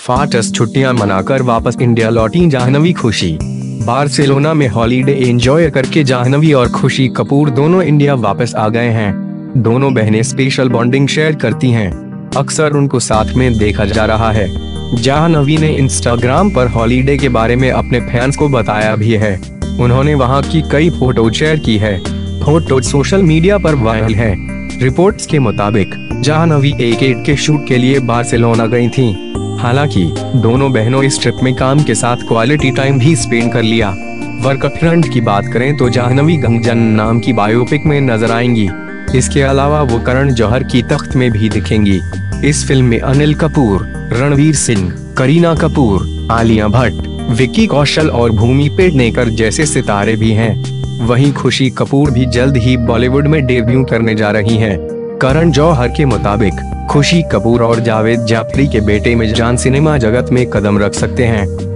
फाटस छुट्टियां मनाकर वापस इंडिया लौटी जाह्नवी खुशी। बार्सिलोना में हॉलीडे एंजॉय करके जाह्नवी और खुशी कपूर दोनों इंडिया वापस आ गए हैं। दोनों बहनें स्पेशल बॉन्डिंग शेयर करती हैं। अक्सर उनको साथ में देखा जा रहा है। जाह्नवी ने इंस्टाग्राम पर हॉलीडे के बारे में अपने फैंस को बताया भी है। उन्होंने वहां की कई फोटो शेयर की है। फोटो सोशल मीडिया पर वायरल है। रिपोर्ट्स के मुताबिक जाह्नवी एक एड के शूट के लिए बार्सिलोना गई थीं। हालांकि दोनों बहनों इस ट्रिप में काम के साथ क्वालिटी टाइम भी स्पेंड कर लिया। वर्क फ्रंट की बात करें तो जाह्नवी गंगजन नाम की बायोपिक में नजर आएंगी। इसके अलावा वो करण जौहर की तख्त में भी दिखेंगी। इस फिल्म में अनिल कपूर, रणवीर सिंह, करीना कपूर, आलिया भट्ट, विक्की कौशल और भूमि पेडनेकर जैसे सितारे भी हैं। वहीं खुशी कपूर भी जल्द ही बॉलीवुड में डेब्यू करने जा रही हैं। करण जौहर के मुताबिक खुशी कपूर और जावेद जाफरी के बेटे मिजान सिनेमा जगत में कदम रख सकते हैं।